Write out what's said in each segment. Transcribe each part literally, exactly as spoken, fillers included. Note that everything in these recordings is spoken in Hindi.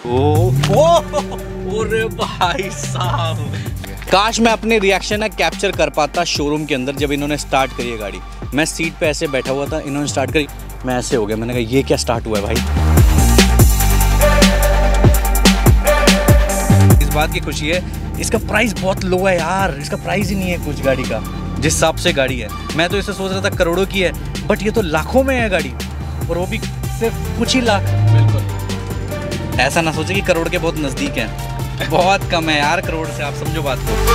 ओरे भाई साहब, काश मैं अपने रिएक्शन ना कैप्चर कर पाता शोरूम के अंदर जब इन्होंने स्टार्ट करी है गाड़ी। मैं सीट पे ऐसे बैठा हुआ था, इन्होंने स्टार्ट करी, मैं ऐसे हो गया, मैंने कहा ये क्या स्टार्ट हुआ है भाई। इस बात की खुशी है, इसका प्राइस बहुत लो है यार, इसका प्राइस ही नहीं है कुछ गाड़ी का जिस हिसाब से गाड़ी है। मैं तो इसे सोच रहा था करोड़ों की है, बट ये तो लाखों में है गाड़ी, और वो भी सिर्फ कुछ ही लाख। बिल्कुल, ऐसा ना सोचे कि करोड़ के बहुत नज़दीक हैं, बहुत कम है यार करोड़ से, आप समझो बात को।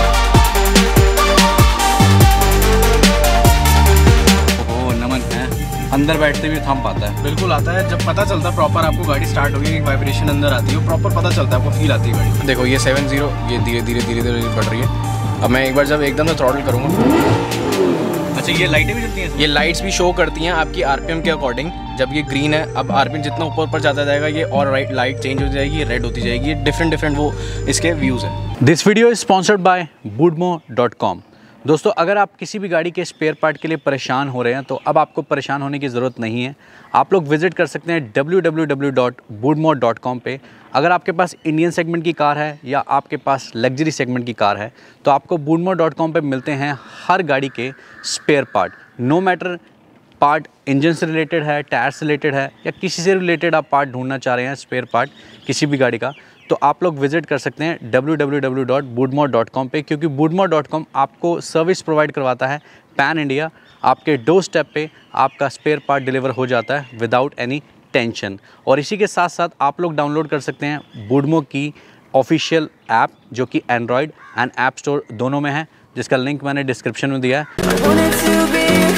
ओह नमन है, अंदर बैठते हुए थम पाता है। बिल्कुल आता है, जब पता चलता है प्रॉपर आपको गाड़ी स्टार्ट होगी, एक वाइब्रेशन अंदर आती है, प्रॉपर पता चलता है, आपको फील आती है गाड़ी। देखो ये सेवन जीरो ये धीरे धीरे धीरे धीरे बढ़ रही है। अब मैं एक बार जब एकदम से थ्रॉटल करूँगा, अच्छा ये लाइटें भी जलती हैं? ये लाइट्स भी शो करती हैं आपकी आरपीएम के अकॉर्डिंग। जब ये ग्रीन है, अब आरपीएम जितना ऊपर ऊपर जाता जाएगा ये और राइट लाइट चेंज हो जाएगी, रेड होती जाएगी। ये डिफरेंट डिफरेंट वो इसके व्यूज़ हैं। This video is sponsored by Boodmo dot com. दोस्तों अगर आप किसी भी गाड़ी के स्पेयर पार्ट के लिए परेशान हो रहे हैं तो अब आपको परेशान होने की ज़रूरत नहीं है। आप लोग विजिट कर सकते हैं W W W dot Boodmo dot com पे। अगर आपके पास इंडियन सेगमेंट की कार है या आपके पास लग्जरी सेगमेंट की कार है तो आपको वुडमो डॉट कॉम पे मिलते हैं हर गाड़ी के spare part. No matter part engine से रिलेटेड है, टायर से रिलेटेड है या किसी से रिलेटेड आप पार्ट ढूंढना चाह रहे हैं स्पेयर पार्ट किसी भी गाड़ी का, तो आप लोग विजिट कर सकते हैं W W W dot Boodmo dot com पे, क्योंकि वुडमो डॉट कॉम आपको सर्विस प्रोवाइड करवाता है पैन इंडिया। आपके डोर स्टेप पे आपका स्पेयर पार्ट डिलीवर हो जाता है विदाउट एनी टेंशन। और इसी के साथ साथ आप लोग डाउनलोड कर सकते हैं वुडमो की ऑफिशियल ऐप, जो कि एंड्रॉयड एंड ऐप स्टोर दोनों में है, जिसका लिंक मैंने डिस्क्रिप्शन में दिया है।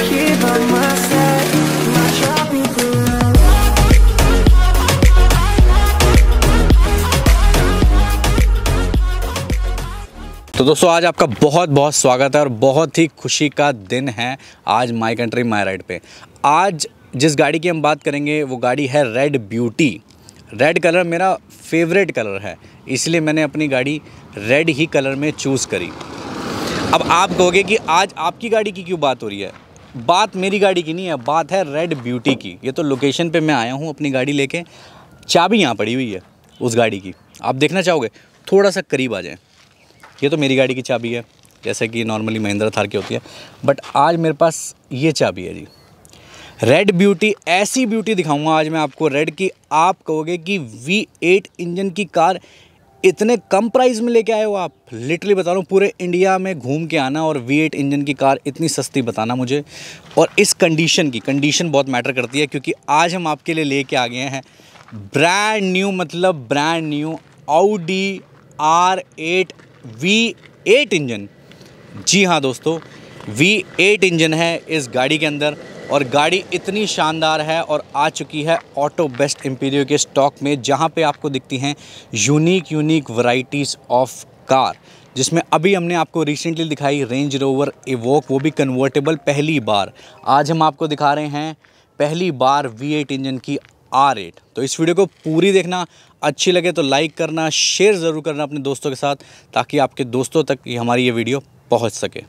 तो दोस्तों आज आपका बहुत बहुत स्वागत है और बहुत ही खुशी का दिन है आज माई कंट्री माई राइड पे। आज जिस गाड़ी की हम बात करेंगे वो गाड़ी है रेड ब्यूटी। रेड कलर मेरा फेवरेट कलर है, इसलिए मैंने अपनी गाड़ी रेड ही कलर में चूज़ करी। अब आप कहोगे कि आज आपकी गाड़ी की क्यों बात हो रही है? बात मेरी गाड़ी की नहीं है, बात है रेड ब्यूटी की। ये तो लोकेशन पे मैं आया हूँ अपनी गाड़ी लेके, चाबी यहाँ पड़ी हुई है उस गाड़ी की। आप देखना चाहोगे? थोड़ा सा करीब आ जाएं। ये तो मेरी गाड़ी की चाबी है, जैसे कि नॉर्मली महिंद्रा थार की होती है, बट आज मेरे पास ये चाबी है जी। रेड ब्यूटी, ऐसी ब्यूटी दिखाऊंगा आज मैं आपको रेड की, आप कहोगे कि वी एट इंजन की कार इतने कम प्राइस में लेके आए हो आप। लिटरली बता रहा हूँ, पूरे इंडिया में घूम के आना और वी एट इंजन की कार इतनी सस्ती बताना मुझे, और इस कंडीशन की, कंडीशन बहुत मैटर करती है, क्योंकि आज हम आपके लिए लेके आ गए हैं ब्रांड न्यू, मतलब brand new Audi R eight V eight engine. जी हाँ दोस्तों, वी एट इंजन है इस गाड़ी के अंदर, और गाड़ी इतनी शानदार है और आ चुकी है ऑटो बेस्ट इंपीरियो के स्टॉक में, जहाँ पे आपको दिखती हैं unique unique varieties of car, जिसमें अभी हमने आपको रिसेंटली दिखाई रेंज रोवर इवोक, वो भी कन्वर्टेबल पहली बार। आज हम आपको दिखा रहे हैं पहली बार वी एट इंजन की आर एट। तो इस वीडियो को पूरी देखना, अच्छी लगे तो लाइक करना, शेयर ज़रूर करना अपने दोस्तों के साथ, ताकि आपके दोस्तों तक ये हमारी ये वीडियो पहुंच सके।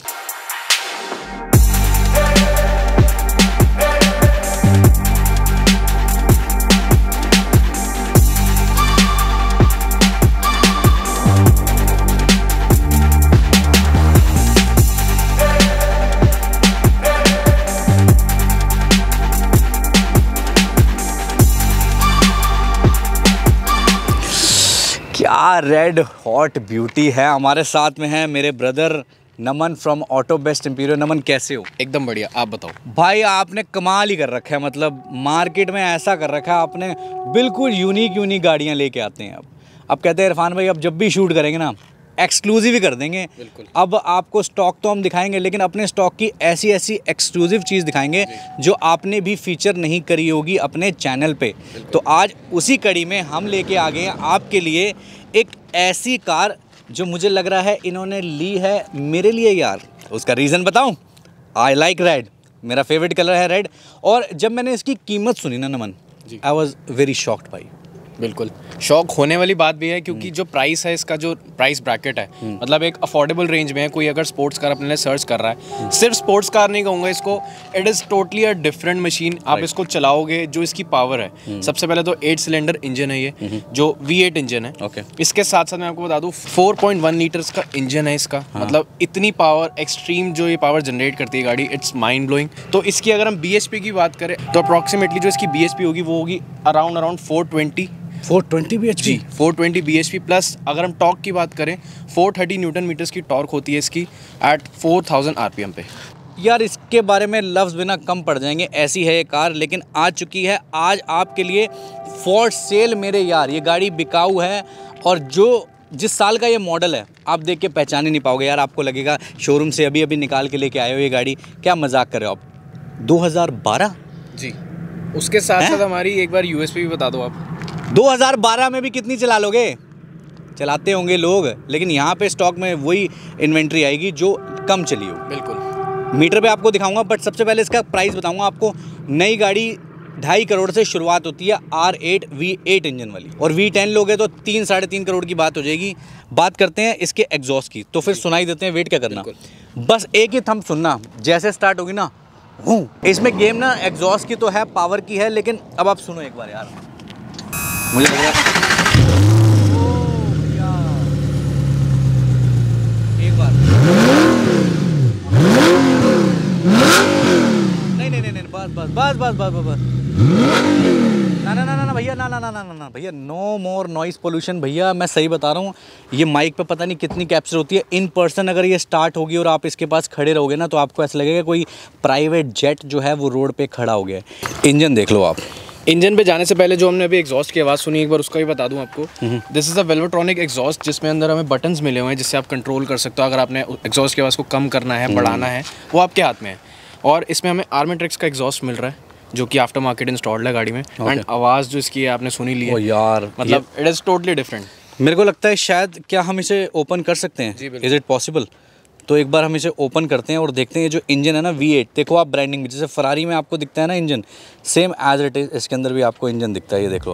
क्या रेड हॉट ब्यूटी है। हमारे साथ में है मेरे brother Naman from Auto Best Imperio. Naman कैसे हो? एकदम बढ़िया, आप बताओ। भाई आपने कमाल ही कर रखा है, मतलब मार्केट में ऐसा कर रखा है आपने, बिल्कुल यूनिक यूनिक गाड़ियां लेके आते हैं। अब अब कहते हैं इरफान भाई अब जब भी शूट करेंगे ना एक्सक्लूसिव ही कर देंगे। अब आपको स्टॉक तो हम दिखाएंगे, लेकिन अपने स्टॉक की ऐसी ऐसी एक्सक्लूसिव चीज़ दिखाएंगे जो आपने भी फीचर नहीं करी होगी अपने चैनल पे। तो आज उसी कड़ी में हम लेके आ गए हैं आपके लिए एक ऐसी कार जो मुझे लग रहा है इन्होंने ली है मेरे लिए यार। उसका रीज़न बताऊं? आई लाइक रेड, मेरा फेवरेट कलर है रेड। और जब मैंने इसकी कीमत सुनी ना Naman, I was very shocked भाई। बिल्कुल शौक होने वाली बात भी है, क्योंकि जो प्राइस है इसका, जो प्राइस ब्रैकेट है, मतलब एक अफोर्डेबल रेंज में है। कोई अगर स्पोर्ट्स कार अपने लिए सर्च कर रहा है, सिर्फ स्पोर्ट्स कार नहीं कहूँगा इसको, it is totally a different machine. आप इसको चलाओगे, जो इसकी पावर है, सबसे पहले तो एट सिलेंडर इंजन है ये, जो वी एट इंजन है। okay. इसके साथ साथ मैं आपको बता दूँ फोर पॉइंट वन लीटर्स का इंजन है इसका। हाँ। मतलब इतनी पावर, एक्सट्रीम जो ये पावर जनरेट करती है गाड़ी, इट्स माइंड ब्लोइंग। तो इसकी अगर हम बी एच पी की बात करें तो अप्रॉक्सीमेटली जो इसकी बी एच पी होगी वो होगी around around four twenty four twenty B H P, four twenty B H P plus अगर हम टॉर्क की बात करें फोर थर्टी न्यूटन मीटर्स की टॉर्क होती है इसकी at four thousand R P M पे। यार इसके बारे में लफ्ज़ बिना कम पड़ जाएंगे, ऐसी है ये कार। लेकिन आ चुकी है आज आपके लिए फॉर सेल मेरे यार। ये गाड़ी बिकाऊ है और जो जिस साल का ये मॉडल है आप देख के पहचान ही नहीं पाओगे यार। आपको लगेगा शोरूम से अभी अभी निकाल के लेके आए हो ये गाड़ी, क्या मजाक कर रहे हो आप। दो हज़ार बारह जी, उसके साथ साथ हमारी एक बार यू एस पी भी बता दो आप। दो हज़ार बारह में भी कितनी चला लोगे, चलाते होंगे लोग, लेकिन यहाँ पे स्टॉक में वही इन्वेंट्री आएगी जो कम चली हो। बिल्कुल मीटर पे आपको दिखाऊंगा, बट सबसे पहले इसका प्राइस बताऊंगा आपको। नई गाड़ी ढाई करोड़ से शुरुआत होती है R eight V eight engine वाली, और वी टेन लोगे तो तीन साढ़े तीन करोड़ की बात हो जाएगी। बात करते हैं इसके एग्जॉस्ट की, तो फिर सुनाई देते हैं, वेट क्या करना, बस एक ही थंब सुनना। जैसे स्टार्ट होगी ना, हूँ इसमें गेम ना एग्जॉस्ट की तो है, पावर की है, लेकिन अब आप सुनो एक बार यार, मुझे लग रहा है एक बार नहीं नहीं नहीं नहीं बस बस बस बस बस बस बस ना ना ना ना भैया, ना ना ना ना ना भैया, नो मोर नॉइस पोल्यूशन भैया। मैं सही बता रहा हूँ, ये माइक पे पता नहीं कितनी कैप्चर होती है। इन पर्सन अगर ये स्टार्ट होगी और आप इसके पास खड़े रहोगे ना, तो आपको ऐसा लगेगा कोई प्राइवेट जेट जो है वो रोड पे खड़ा हो गया है। इंजन देख लो आप। इंजन पे जाने से पहले जो हमने अभी एग्जॉस्ट की आवाज़ सुनी, एक बार उसका भी बता दूं आपको। This is a valvetronic exhaust, जिसमें अंदर हमें बटन्स मिले हुए हैं जिससे आप कंट्रोल कर सकते हो। अगर आपने एग्जॉस्ट की आवाज़ को कम करना है, बढ़ाना है, वो आपके हाथ में है। और इसमें हमें आर्मेट्रिक्स का एग्जॉस्ट मिल रहा है जो कि आफ्टर मार्केट इंस्टॉल्ड है गाड़ी में। एंड आवाज़ जो इसकी है आपने सुनी ली है यार, मतलब इट इज़ टोटली डिफरेंट। मेरे को लगता है शायद, क्या हम इसे ओपन कर सकते हैं? Is it possible? तो एक बार हम इसे ओपन करते हैं और देखते हैं। जो इंजन है ना वी एट, देखो आप ब्रांडिंग में, जैसे फरारी में आपको दिखता है ना engine, same as it is इसके अंदर भी आपको इंजन दिखता है। ये देख लो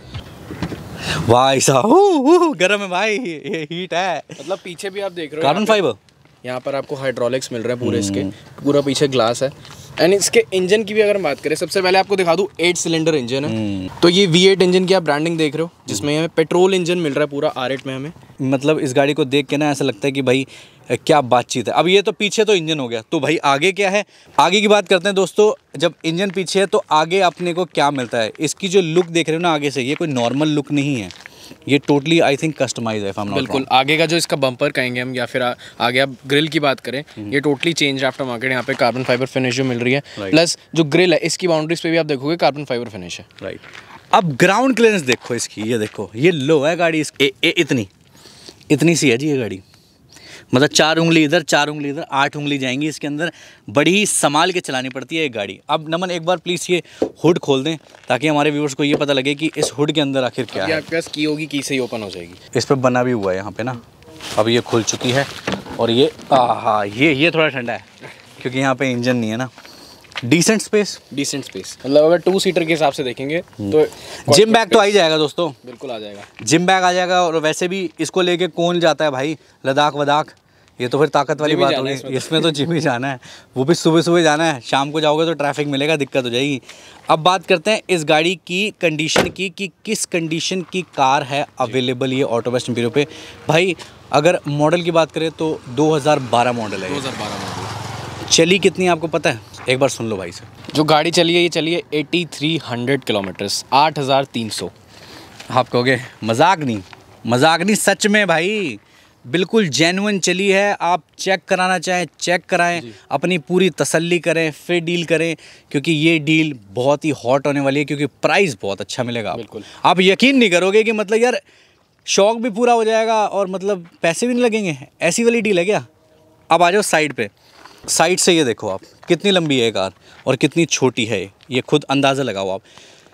आप, भाई साहब गर्म है भाई, ये हीट है। मतलब पीछे भी आप देख रहे हो कार्बन फाइबर, यहाँ पर आपको हाइड्रोलिक्स मिल रहे हैं पूरे, इसके पूरा पीछे ग्लास है। एंड इसके इंजन की भी अगर हम बात करें, सबसे पहले आपको दिखा दूँ एट सिलेंडर इंजन है। तो ये वी एट इंजन की आप ब्रांडिंग देख रहे हो, जिसमें हमें पेट्रोल इंजन मिल रहा है पूरा आर एट में हमें। मतलब इस गाड़ी को देख के ना ऐसा लगता है कि भाई क्या बातचीत है। अब ये तो पीछे तो इंजन हो गया, तो भाई आगे क्या है, आगे की बात करते हैं दोस्तों। जब इंजन पीछे है तो आगे अपने को क्या मिलता है। इसकी जो लुक देख रहे हो ना आगे से, ये कोई नॉर्मल लुक नहीं है, ये टोटली आई थिंक कस्टमाइज है। बिल्कुल आगे का जो इसका बम्पर कहेंगे हम, या फिर आ, आगे आप ग्रिल की बात करें, ये टोटली चेंज आफ्टर मार्केट। यहाँ पे कार्बन फाइबर फिनिश जो मिल रही है, प्लस जो ग्रिल है इसकी बाउंड्रीज पे भी आप देखोगे कार्बन फाइबर फिनिश है। राइट। अब ग्राउंड क्लियरेंस देखो इसकी, ये देखो, ये लो है गाड़ी इसकी, ए, ए, इतनी इतनी सी है जी ये गाड़ी। मतलब चार उंगली इधर, चार उंगली इधर, आठ उंगली जाएंगी इसके अंदर। बड़ी ही संभाल के चलानी पड़ती है ये गाड़ी। अब नमन एक बार प्लीज़ ये हुड खोल दें, ताकि हमारे व्यूअर्स को ये पता लगे कि इस हुड के अंदर आखिर क्या है। आपके पास की होगी, की से ही ओपन हो जाएगी। इस पर बना भी हुआ है यहाँ पे ना। अब ये खुल चुकी है और ये हाँ ये ये थोड़ा ठंडा है क्योंकि यहाँ पे इंजन नहीं है ना। डिसेंट स्पेस, डिसेंट स्पेस मतलब अगर टू सीटर के हिसाब से देखेंगे तो जिम बैग तो आ ही जाएगा दोस्तों, बिल्कुल आ जाएगा। जिम बैग आ जाएगा। और वैसे भी इसको लेके कौन जाता है भाई लद्दाख वदाख, ये तो फिर ताकत वाली बात होगी। इसमें तो जिम ही जाना है, वो भी सुबह सुबह जाना है। शाम को जाओगे तो ट्रैफिक मिलेगा, दिक्कत हो जाएगी। अब बात करते हैं इस गाड़ी की कंडीशन की, कि किस कंडीशन की कार है अवेलेबल ये ऑटो वेस्ट इंपीरियो पे। भाई अगर मॉडल की बात करें तो दो हज़ार बारह मॉडल है। दो हज़ार बारह मॉडल। चली कितनी आपको पता है? एक बार सुन लो भाई से। जो गाड़ी चली है ये चली है एटी थ्री हंड्रेड किलोमीटर्स, आठ हज़ार तीन सौ। आप कहोगे मजाक नहीं, मजाक नहीं, सच में भाई बिल्कुल जेन्युइन चली है। आप चेक कराना चाहें चेक कराएं, अपनी पूरी तसल्ली करें, फिर डील करें, क्योंकि ये डील बहुत ही हॉट होने वाली है, क्योंकि प्राइस बहुत अच्छा मिलेगा। बिल्कुल आप यकीन नहीं करोगे कि मतलब यार शौक भी पूरा हो जाएगा और मतलब पैसे भी नहीं लगेंगे। ऐसी वाली डील है क्या। अब आ जाओ साइड पे, साइड से ये देखो आप कितनी लंबी है कार और कितनी छोटी है, ये खुद अंदाज़ा लगाओ आप।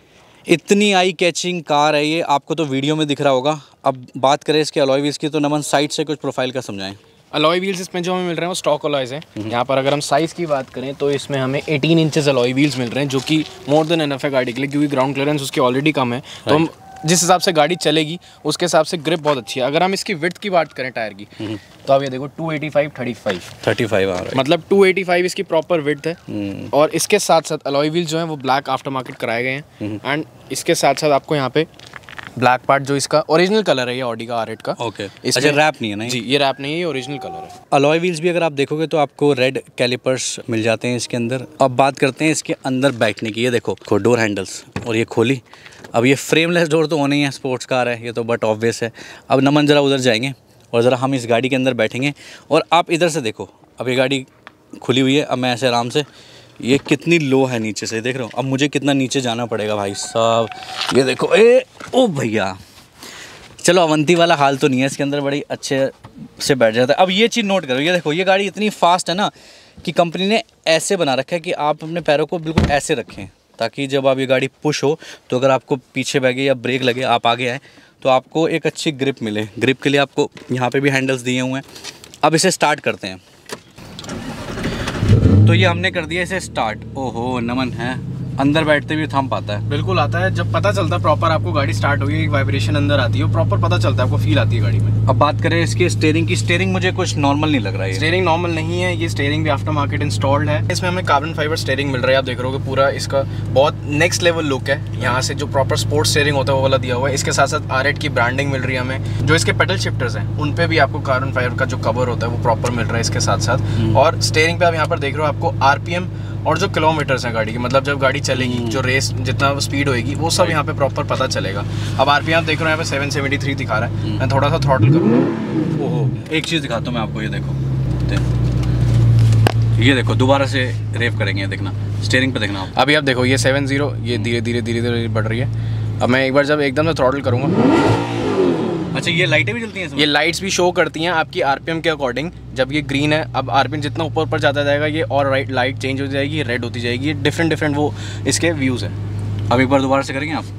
इतनी आई कैचिंग कार है ये, आपको तो वीडियो में दिख रहा होगा। अब बात करें इसके अलॉय व्हील्स की, तो नमन साइड से कुछ प्रोफाइल का समझाएं। अलॉय व्हील्स इसमें जो हमें मिल रहे हैं वो स्टॉक अलॉयज़ हैं। यहाँ पर अगर हम साइज़ की बात करें तो इसमें हमें एटीन इंचेस अलॉय व्हील्स मिल रहे हैं, जो कि मोर देन एनफ है गाड़ी के लिए, क्योंकि ग्राउंड क्लियरेंस उसकी ऑलरेडी कम है। तो हम जिस हिसाब से गाड़ी चलेगी उसके हिसाब से ग्रिप बहुत अच्छी है। अगर हम इसकी विड्थ की बात करें टायर की, तो आप ये देखो two eighty five thirty five thirty five आ रहा है, मतलब टू एटी फाइव इसकी प्रॉपर विड्थ है। और इसके साथ साथ अलॉय व्हील जो है वो ब्लैक आफ्टर मार्केट कराए गए हैं। एंड इसके साथ साथ आपको यहाँ पे ब्लैक पार्ट जो इसका ओरिजिनल कलर है ये ऑडी का आर एट का। Okay okay. अच्छा रैप नहीं है ना? जी ये रैप नहीं है, ये ओरिजिनल कलर है। अलॉय व्हील्स भी अगर आप देखोगे तो आपको रेड कैलिपर्स मिल जाते हैं इसके अंदर। अब बात करते हैं इसके अंदर बैठने की। ये देखो डोर हैंडल्स, और ये खोली। अब ये फ्रेमलेस डोर तो होने ही है, स्पोर्ट्स कार है ये तो, बट ऑब्वियस है। अब नमन ज़रा उधर जाएंगे और ज़रा हम इस गाड़ी के अंदर बैठेंगे और आप इधर से देखो। अब ये गाड़ी खुली हुई है, अब मैं ऐसे आराम से, ये कितनी लो है नीचे से, देख रहे हो। अब मुझे कितना नीचे जाना पड़ेगा भाई साहब। ये देखो, ए ओ भैया, चलो अवंती वाला हाल तो नहीं है इसके अंदर, बड़ी अच्छे से बैठ जाता है। अब ये चीज़ नोट करो, ये देखो ये गाड़ी इतनी फास्ट है ना कि कंपनी ने ऐसे बना रखा है कि आप अपने पैरों को बिल्कुल ऐसे रखें, ताकि जब आप ये गाड़ी पुश हो तो अगर आपको पीछे बैगे या ब्रेक लगे, आप आगे आए तो आपको एक अच्छी ग्रिप मिले। ग्रिप के लिए आपको यहाँ पे भी हैंडल्स दिए हुए हैं। अब इसे स्टार्ट करते हैं। तो ये हमने कर दिया इसे स्टार्ट। ओहो नमन है, अंदर बैठते भी थम पाता है। बिल्कुल आता है, जब पता चलता है प्रॉपर आपको गाड़ी स्टार्ट हो गई, एक वाइब्रेशन अंदर आती है, प्रॉपर पता चलता है, आपको फील आती है गाड़ी में। अब बात करें इसकी स्टीयरिंग की, स्टीयरिंग मुझे कुछ नॉर्मल नहीं लग रहा है। स्टीयरिंग नॉर्मल नहीं है, ये स्टीयरिंग भी आफ्टर मार्केट इंस्टॉल्ड है। इसमें हमें कार्बन फाइबर स्टीयरिंग मिल रहा है, आप देख रहे हो कि पूरा इसका बहुत नेक्स्ट लेवल लुक है। यहाँ से जो प्रॉपर स्पोर्ट्स स्टीयरिंग होता है वो वाला दिया हुआ है। इसके साथ साथ आर एट की ब्रांडिंग मिल रही है हमें। जो इसके पेडल शिफ्टर्स हैं उन पे भी आपको कार्बन फाइबर का जो कवर होता है वो प्रॉपर मिल रहा है इसके साथ साथ। और स्टीयरिंग पे आप यहाँ पर देख रहे हो आपको आरपीएम और जो किलोमीटर्स हैं गाड़ी की, मतलब जब गाड़ी चलेगी, जो रेस जितना स्पीड होएगी वो सब यहाँ पे प्रॉपर पता चलेगा। अब आरपीएम आप देख रहे हो यहाँ पे सेवन सेवेंटी थ्री दिखा रहा है। मैं थोड़ा सा थ्रॉटल करूँगा। ओहो एक चीज़ दिखाता हूँ मैं आपको, ये देखो, ये देखो दोबारा से रेव करेंगे, देखना स्टीयरिंग पे देखना आप। अभी आप देखो ये सेवन जीरो ये धीरे धीरे धीरे धीरे बढ़ रही है। अब मैं एक बार जब एकदम से थ्रॉटल करूँगा, अच्छा ये लाइटें भी जलती हैं इसमें? ये लाइट्स भी शो करती हैं आपकी आरपीएम के अकॉर्डिंग। जब ये ग्रीन है, अब आरपीएम जितना ऊपर ऊपर जाता जाएगा ये और राइट लाइट चेंज हो जाएगी, रेड होती जाएगी। डिफरेंट डिफरेंट वो इसके व्यूज़ हैं। अब एक बार दोबारा से करेंगे आप।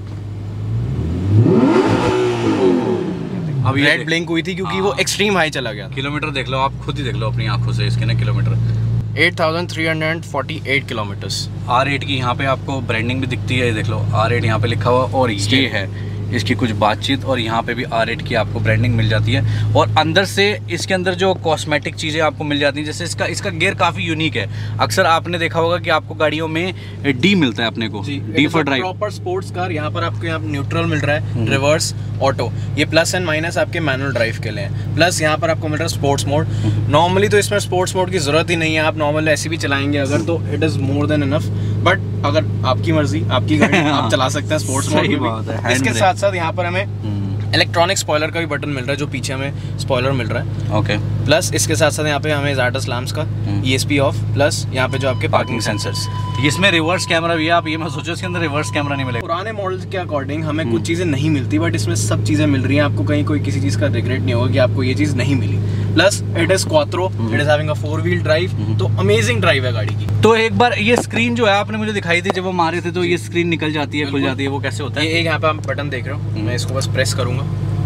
अब रेड ब्लिंक हुई थी क्योंकि वो एक्सट्रीम हाई चला गया। किलोमीटर देख लो, आप खुद ही देख लो अपनी आंखों से इसके ना kilometre. Eight thousand three hundred forty eight kilometres. R eight की यहाँ पे आपको ब्रांडिंग भी दिखती है, ये देख लो आर एट यहाँ पे लिखा हुआ, और ये है इसकी कुछ बातचीत, और यहाँ पे भी आर एट की आपको ब्रांडिंग मिल जाती है। और अंदर से इसके अंदर जो कॉस्मेटिक चीज़ें आपको मिल जाती हैं, जैसे इसका इसका गियर काफ़ी यूनिक है। अक्सर आपने देखा होगा कि आपको गाड़ियों में डी मिलता है अपने को, D for drive, proper sports car. यहाँ पर आपको यहाँ न्यूट्रल मिल रहा है, रिवर्स, ऑटो। ये प्लस एंड माइनस आपके मैनुअल ड्राइव के लिए है। प्लस यहाँ पर आपको मिल रहा है स्पोर्ट्स मोड। नॉर्मली तो इसमें स्पोर्ट्स मोड की ज़रूरत ही नहीं है, आप नॉर्मल ऐसे भी चलाएंगे अगर तो it is more than enough. But अगर आपकी मर्जी, आपकी गाड़ी, आप चला सकते हैं स्पोर्ट्स मोड में। इसके साथ साथ यहाँ पर हमें इलेक्ट्रॉनिक स्पॉइलर का भी बटन मिल रहा है, जो पीछे हमें स्पॉइलर मिल रहा है। Okay okay. प्लस इसके साथ साथ यहाँ पे हमें ज़ायडस लैम्प्स का E S P off, plus यहाँ पे जो आपके पार्किंग सेंसर्स। इसमें रिवर्स कैमरा भी है। आप ये मैं सोचो इसके अंदर रिवर्स कैमरा नहीं मिलेगा। पुराने मॉडल्स के अकॉर्डिंग हमें कुछ चीज़ें नहीं मिलती, बट इसमें सब चीज़ें मिल रही हैं आपको। कहीं कोई किसी चीज़ का रिग्रेट नहीं होगा कि आपको ये चीज़ नहीं मिली। Plus it is quattro, it is having a four wheel drive, तो अमेजिंग ड्राइव है गाड़ी की। तो एक बार ये स्क्रीन जो है आपने मुझे दिखाई थी जब वो मारे थे, तो ये स्क्रीन निकल जाती है, खुल जाती है, वो कैसे होता है? ये एक यहाँ पे आप बटन देख रहे हो, मैं इसको बस प्रेस करूँगा।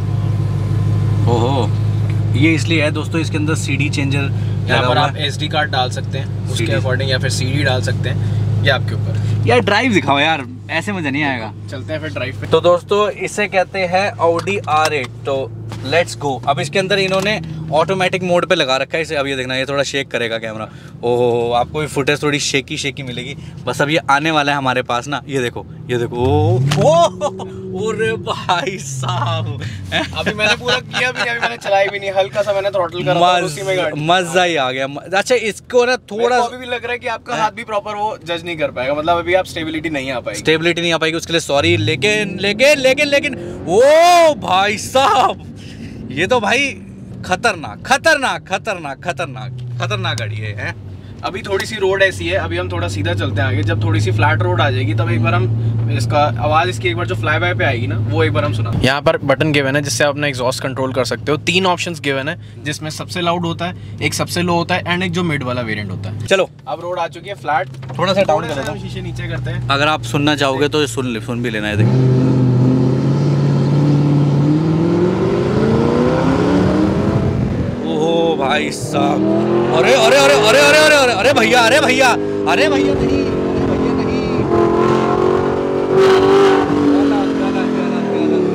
ओहो, ये इसलिए है दोस्तों, इसके अंदर सीडी चेंजर, यहाँ पर आप एसडी कार्ड डाल सकते हैं उसके अकॉर्डिंग, या फिर सीडी डाल सकते हैं, ये आपके ऊपर। यार ड्राइव दिखाओ यार, ऐसे मजा नहीं आएगा। चलते हैं फिर ड्राइव पे। तो दोस्तों इसे कहते हैं ऑडी आर एट, तो लेट्स गो। अब इसके अंदर इन्होंने ऑटोमेटिक मोड पे लगा रखा है इसे। अब ये देखना, ये थोड़ा शेक करेगा कैमरा। ओहो, आपको भी फुटेज थोड़ी शेकी शेकी मिलेगी। बस अब ये आने वाला है हमारे पास ना, ये देखो, ये देखो, ओ अरे भाई साहब, अभी मैंने पूरा किया भी नहीं, अभी मैंने चलाई भी नहीं, हल्का सा मैंने थ्रॉटल करा था, उसी में गाड़ी मजा ही आ गया। अच्छा इसको ना थोड़ा अभी भी लग रहा है कि आपका हाथ भी प्रॉपर वो जज नहीं कर पाएगा, मतलब अभी आप स्टेबिलिटी नहीं आ पाएगी, स्टेबिलिटी नहीं आ पाएगी, उसके लिए सॉरी। लेकिन लेकिन लेकिन लेकिन ओ भाई साहब, ये तो भाई खतरनाक खतरनाक खतरनाक खतरनाक खतरनाक गाड़ी है, है? अभी थोड़ी सी रोड ऐसी है, अभी हम थोड़ा सीधा चलते हैं आगे। जब थोड़ी सी फ्लैट रोड आ जाएगी तब एक बार हम इसका आवाज़ इसकी एक बार जो फ्लाई बाय पे आएगी ना, वो एक बार हम सुना। यहाँ पर बटन गिवन है जिससे आप अपना एग्जॉस्ट कंट्रोल कर सकते हो। तीन ऑप्शंस गिवन है, जिसमें सबसे लाउड होता है, एक सबसे लो होता है, एंड एक जो मिड वाला वेरिएंट होता है। चलो अब रोड आ चुकी है फ्लैट, थोड़ा सा डाउन कर देता हूं, शीशे नीचे करते हैं। अगर आप सुनना चाहोगे तो सुन सुन भी लेना है। देखो भाई साहब, अरे अरे अरे अरे अरे अरे अरे अरे भैया, अरे भैया, अरे भैया नहीं, अरे भैया नहीं,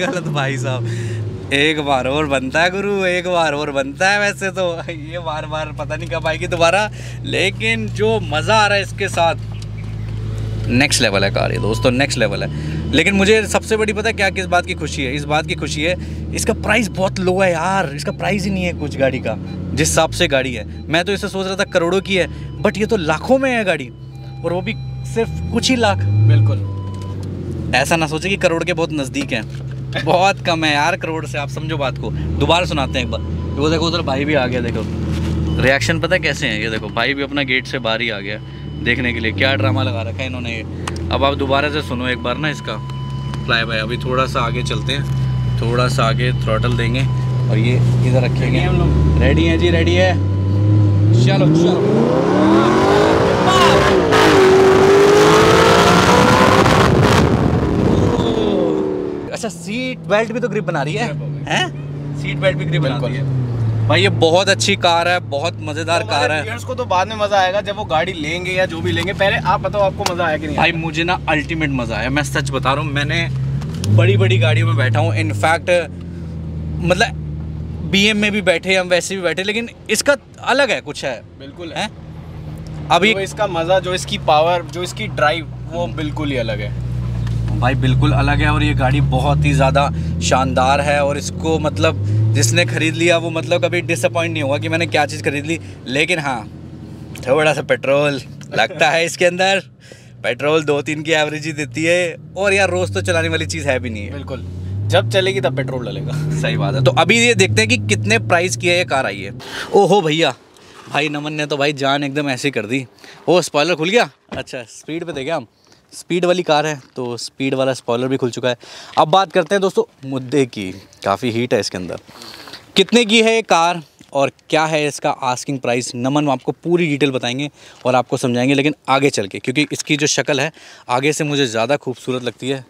गलत भाई साहब। एक बार और बनता है गुरु, एक बार और बनता है। वैसे तो ये बार बार पता नहीं कब आएगी दोबारा, लेकिन जो मज़ा आ रहा है इसके साथ, नेक्स्ट लेवल है कार ये दोस्तों, नेक्स्ट लेवल है। लेकिन मुझे सबसे बड़ी पता है क्या, किस बात की खुशी है? इस बात की खुशी है इसका प्राइस बहुत लो है यार। इसका प्राइस ही नहीं है कुछ गाड़ी का, जिस हिसाब से गाड़ी है। मैं तो इसे सोच रहा था करोड़ों की है, बट ये तो लाखों में है गाड़ी, और वो भी सिर्फ कुछ ही लाख। बिल्कुल, ऐसा ना सोचे कि करोड़ के बहुत नज़दीक हैं, बहुत कम है यार करोड़ से। आप समझो बात को। दोबारा सुनाते हैं एक बार। वो देखो उधर भाई भी आ गया, देखो रिएक्शन पता है कैसे हैं। ये देखो भाई भी अपना गेट से बाहर ही आ गया देखने के लिए, क्या ड्रामा लगा रखा है इन्होंने ये। अब आप दोबारा से सुनो एक बार ना इसका फ्लाई बाय। अभी थोड़ा सा आगे चलते हैं, थोड़ा सा आगे थ्रॉटल देंगे और ये इधर रखेंगे हम लोग। रेडी हैं जी, रेडी है, चलो चलो। अच्छा, सीट बेल्ट भी तो ग्रिप बना रही है, हैं? सीट बेल्ट भी ग्रिप बना रही है भाई। ये बहुत अच्छी कार है, बहुत मज़ेदार कार है। व्यूअर्स को तो बाद में मज़ा आएगा जब वो गाड़ी लेंगे या जो भी लेंगे। पहले आप बताओ आपको मज़ा आया कि नहीं? भाई मुझे ना अल्टीमेट मज़ा आया, मैं सच बता रहा हूँ। मैंने बड़ी बड़ी गाड़ियों में बैठा हूँ, इनफैक्ट मतलब बीएम में भी बैठे, हम वैसे भी बैठे, लेकिन इसका अलग है, कुछ है। बिल्कुल है अभी जो इसका मज़ा, जो इसकी पावर, जो इसकी ड्राइव, वो बिल्कुल ही अलग है भाई, बिल्कुल अलग है। और ये गाड़ी बहुत ही ज़्यादा शानदार है, और इसको मतलब जिसने ख़रीद लिया वो मतलब कभी डिसअपॉइंट नहीं होगा कि मैंने क्या चीज़ खरीद ली। लेकिन हाँ, थोड़ा सा पेट्रोल लगता है इसके अंदर। पेट्रोल दो तीन की एवरेज ही देती है, और यार रोज़ तो चलाने वाली चीज़ है भी नहीं है। बिल्कुल, जब चलेगी तब पेट्रोल डलेगा। सही बात है। तो अभी ये देखते हैं कि कितने प्राइस की है ये कार आई है। ओहो भैया, भाई नमन ने तो भाई जान एकदम ऐसे कर दी। ओ स्पॉइलर खुल गया। अच्छा, स्पीड पे देखे हम, स्पीड वाली कार है तो स्पीड वाला स्पॉइलर भी खुल चुका है। अब बात करते हैं दोस्तों मुद्दे की। काफ़ी हीट है इसके अंदर। कितने की है ये कार और क्या है इसका आस्किंग प्राइस, नमन आपको पूरी डिटेल बताएंगे और आपको समझाएंगे, लेकिन आगे चल के, क्योंकि इसकी जो शक्ल है आगे से मुझे ज़्यादा खूबसूरत लगती है।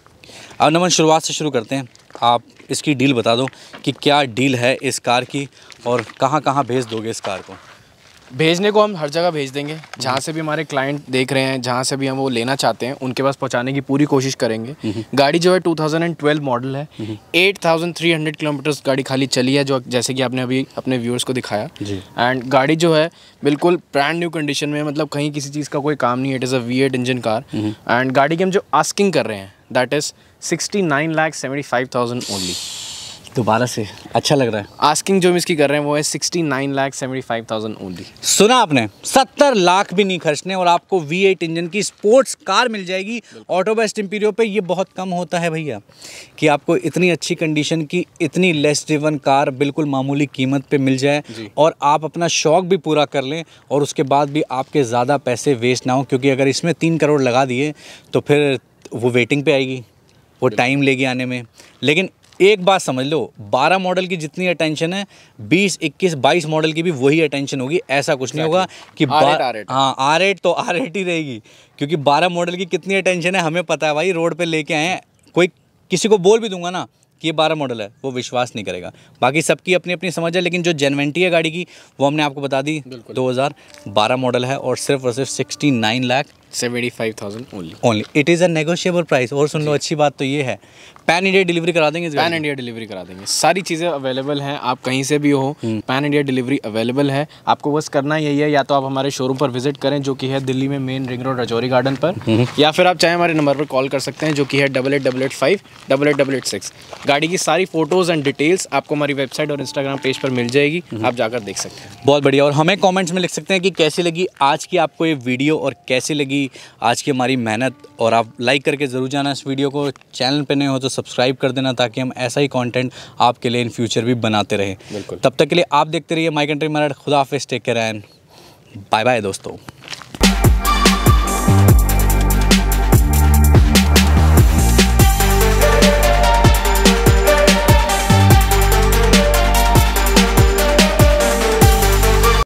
अब नमन शुरुआत से शुरू करते हैं। आप इसकी डील बता दो कि क्या डील है इस कार की, और कहाँ कहाँ भेज दोगे इस कार को? भेजने को हम हर जगह भेज देंगे, जहाँ से भी हमारे क्लाइंट देख रहे हैं, जहाँ से भी हम वो लेना चाहते हैं उनके पास पहुँचाने की पूरी कोशिश करेंगे। गाड़ी जो है टू थाउज़ेंड ट्वेल्व मॉडल है, eight thousand three hundred kilometres गाड़ी खाली चली है, जो जैसे कि आपने अभी अपने व्यूअर्स को दिखाया। एंड गाड़ी जो है बिल्कुल ब्रांड न्यू कंडीशन में है, मतलब कहीं किसी चीज़ का कोई काम नहीं है। It is a V eight engine car. And गाड़ी की हम जो आस्किंग कर रहे हैं that is sixty nine lakh seventy five thousand only. दोबारा से, अच्छा लग रहा है। आस्किंग जो हम इसकी कर रहे हैं वो है sixty nine lakh seventy five thousand only. सुना आपने, सत्तर लाख भी नहीं खर्चने और आपको वी एट इंजन की स्पोर्ट्स कार मिल जाएगी ऑटो बेस्ट इंपीरियो पे। ये बहुत कम होता है भैया कि आपको इतनी अच्छी कंडीशन की, इतनी लेस ड्रिवन कार बिल्कुल मामूली कीमत पे मिल जाए, और आप अपना शौक भी पूरा कर लें, और उसके बाद भी आपके ज़्यादा पैसे वेस्ट ना हो। क्योंकि अगर इसमें तीन करोड़ लगा दिए तो फिर वो वेटिंग पे आएगी, वो टाइम लेगी आने में। लेकिन एक बात समझ लो, बारह मॉडल की जितनी अटेंशन है, बीस, इक्कीस, बाईस मॉडल की भी वही अटेंशन होगी। ऐसा कुछ नहीं होगा कि हाँ आर एट तो आर एट ही रहेगी, क्योंकि बारह मॉडल की कितनी अटेंशन है हमें पता है भाई। रोड पे लेके आए हैं, कोई किसी को बोल भी दूंगा ना कि ये बारह मॉडल है, वो विश्वास नहीं करेगा। बाकी सबकी अपनी अपनी समझ है, लेकिन जो जेन्युइनिटी है गाड़ी की वो हमने आपको बता दी। दो हज़ार बारह मॉडल है और सिर्फ और सिर्फ sixty nine lakh seventy five thousand only only. It is a negotiable price. और सुन लो, अच्छी बात तो ये है, पैन इंडिया डिलीवरी करा देंगे। पैन इंडिया डिलीवरी करा देंगे, सारी चीज़ें अवेलेबल हैं, आप कहीं से भी हो, पैन इंडिया डिलीवरी अवेलेबल है। आपको बस करना यही है, या तो आप हमारे शोरूम पर विजिट करें जो कि है दिल्ली में main ring road Rajouri Garden पर, या फिर आप चाहे हमारे नंबर पर कॉल कर सकते हैं जो कि है double eight double eight five double eight double eight six. गाड़ी की सारी फोटोज़ एंड डिटेल्स आपको हमारी वेबसाइट और इंस्टाग्राम पेज पर मिल जाएगी, आप जाकर देख सकते हैं। बहुत बढ़िया। और हमें कमेंट्स में लिख सकते हैं कि कैसी लगी आज की आपको ये वीडियो, और कैसी लगी आज की हमारी मेहनत। और आप लाइक करके ज़रूर जाना इस वीडियो को। चैनल पे नए हो तो सब्सक्राइब कर देना, ताकि हम ऐसा ही कंटेंट आपके लिए इन फ्यूचर भी बनाते रहें। तब तक के लिए आप देखते रहिए माई कंट्री माय राइड। खुदा हाफिज़, take care and bye bye दोस्तों।